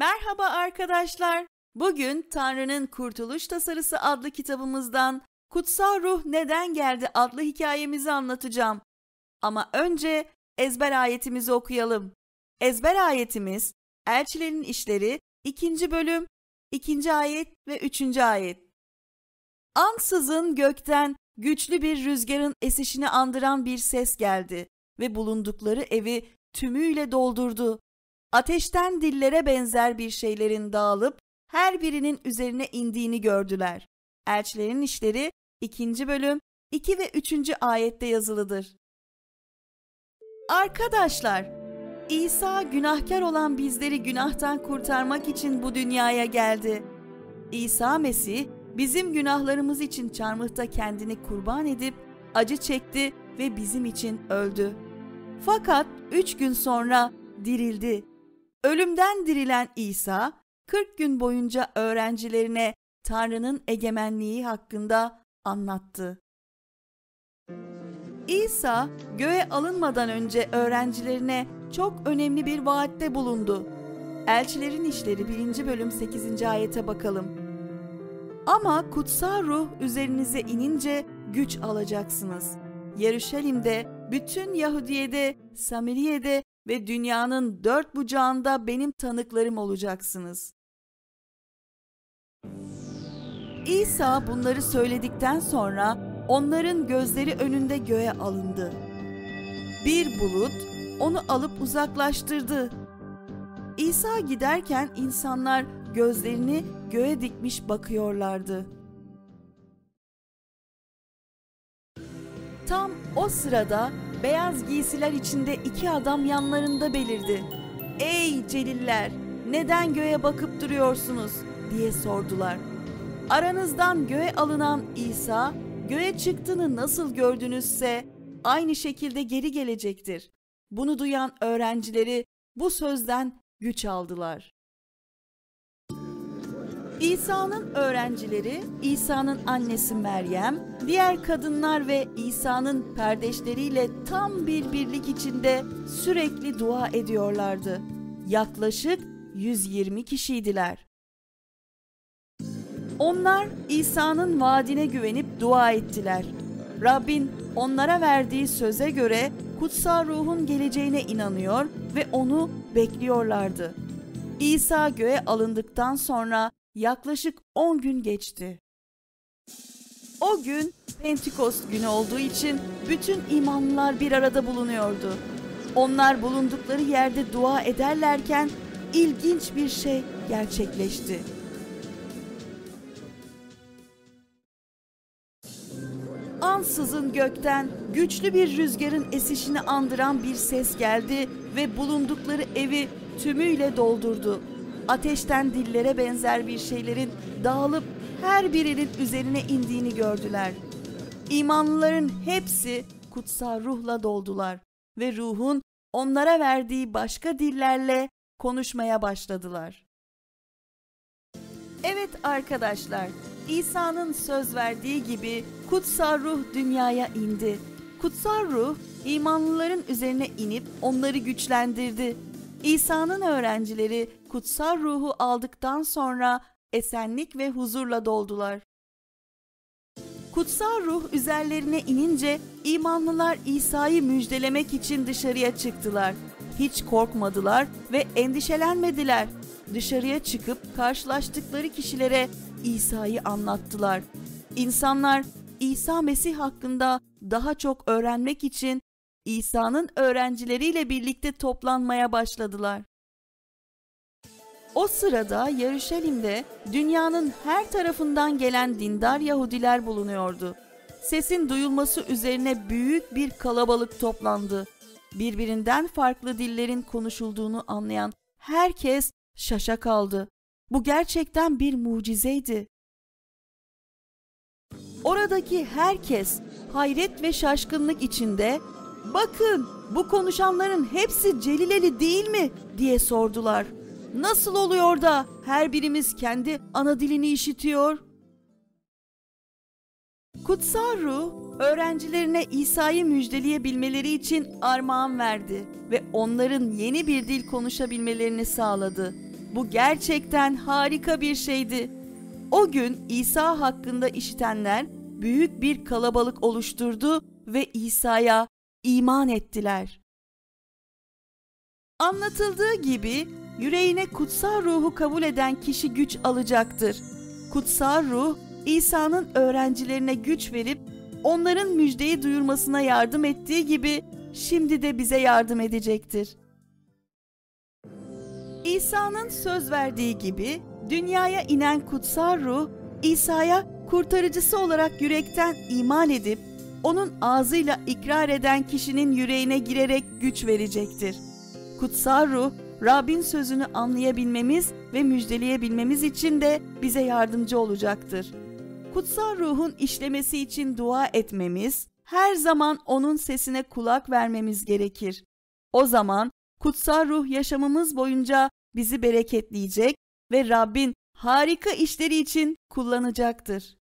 Merhaba arkadaşlar. Bugün Tanrı'nın Kurtuluş Tasarısı adlı kitabımızdan Kutsal Ruh Neden Geldi adlı hikayemizi anlatacağım. Ama önce ezber ayetimizi okuyalım. Ezber ayetimiz Elçilerin İşleri 2. bölüm 2. ayet ve 3. ayet. Ansızın gökten güçlü bir rüzgarın esişini andıran bir ses geldi ve bulundukları evi tümüyle doldurdu. Ateşten dillere benzer bir şeylerin dağılıp her birinin üzerine indiğini gördüler. Elçilerin İşleri 2. bölüm 2 ve 3. ayette yazılıdır. Arkadaşlar, İsa günahkar olan bizleri günahtan kurtarmak için bu dünyaya geldi. İsa Mesih bizim günahlarımız için çarmıhta kendini kurban edip acı çekti ve bizim için öldü. Fakat 3 gün sonra dirildi. Ölümden dirilen İsa, 40 gün boyunca öğrencilerine Tanrı'nın egemenliği hakkında anlattı. İsa, göğe alınmadan önce öğrencilerine çok önemli bir vaatte bulundu. Elçilerin İşleri 1. bölüm 8. ayete bakalım. Ama kutsal ruh üzerinize inince güç alacaksınız. Yeruşalim'de, bütün Yahudiye'de, Samiriye'de ve dünyanın dört bucağında benim tanıklarım olacaksınız. İsa bunları söyledikten sonra onların gözleri önünde göğe alındı. Bir bulut onu alıp uzaklaştırdı. İsa giderken insanlar gözlerini göğe dikmiş bakıyorlardı. Tam o sırada beyaz giysiler içinde 2 adam yanlarında belirdi. "Ey celiller, neden göğe bakıp duruyorsunuz?" diye sordular. Aranızdan göğe alınan İsa, göğe çıktığını nasıl gördünüzse aynı şekilde geri gelecektir. Bunu duyan öğrencileri bu sözden güç aldılar. İsa'nın öğrencileri, İsa'nın annesi Meryem, diğer kadınlar ve İsa'nın kardeşleriyle tam bir birlik içinde sürekli dua ediyorlardı. Yaklaşık 120 kişiydiler. Onlar İsa'nın vaadine güvenip dua ettiler. Rabbin onlara verdiği söze göre kutsal ruhun geleceğine inanıyor ve onu bekliyorlardı. İsa göğe alındıktan sonra yaklaşık 10 gün geçti. O gün Pentekost günü olduğu için bütün imanlılar bir arada bulunuyordu. Onlar bulundukları yerde dua ederlerken ilginç bir şey gerçekleşti. Ansızın gökten güçlü bir rüzgarın esişini andıran bir ses geldi ve bulundukları evi tümüyle doldurdu. Ateşten dillere benzer bir şeylerin dağılıp her birinin üzerine indiğini gördüler. İmanlıların hepsi kutsal ruhla doldular ve ruhun onlara verdiği başka dillerle konuşmaya başladılar. Evet arkadaşlar, İsa'nın söz verdiği gibi kutsal ruh dünyaya indi. Kutsal ruh imanlıların üzerine inip onları güçlendirdi. İsa'nın öğrencileri kutsal ruhu aldıktan sonra esenlik ve huzurla doldular. Kutsal ruh üzerlerine inince imanlılar İsa'yı müjdelemek için dışarıya çıktılar. Hiç korkmadılar ve endişelenmediler. Dışarıya çıkıp karşılaştıkları kişilere İsa'yı anlattılar. İnsanlar İsa Mesih hakkında daha çok öğrenmek için İsa'nın öğrencileriyle birlikte toplanmaya başladılar. O sırada Yeruşalim'de dünyanın her tarafından gelen dindar Yahudiler bulunuyordu. Sesin duyulması üzerine büyük bir kalabalık toplandı. Birbirinden farklı dillerin konuşulduğunu anlayan herkes şaşa kaldı. Bu gerçekten bir mucizeydi. Oradaki herkes hayret ve şaşkınlık içinde "Bakın, bu konuşanların hepsi Celileli değil mi?" diye sordular. "Nasıl oluyor da her birimiz kendi ana dilini işitiyor?" Kutsal Ruh öğrencilerine İsa'yı müjdeleyebilmeleri için armağan verdi ve onların yeni bir dil konuşabilmelerini sağladı. Bu gerçekten harika bir şeydi. O gün İsa hakkında işitenler büyük bir kalabalık oluşturdu ve İsa'ya iman ettiler. Anlatıldığı gibi yüreğine kutsal ruhu kabul eden kişi güç alacaktır. Kutsal ruh, İsa'nın öğrencilerine güç verip onların müjdeyi duyurmasına yardım ettiği gibi şimdi de bize yardım edecektir. İsa'nın söz verdiği gibi dünyaya inen kutsal ruh, İsa'ya kurtarıcısı olarak yürekten iman edip onun ağzıyla ikrar eden kişinin yüreğine girerek güç verecektir. Kutsal ruh, Rabbin sözünü anlayabilmemiz ve müjdeleyebilmemiz için de bize yardımcı olacaktır. Kutsal ruhun işlemesi için dua etmemiz, her zaman onun sesine kulak vermemiz gerekir. O zaman kutsal ruh yaşamımız boyunca bizi bereketleyecek ve Rabbin harika işleri için kullanacaktır.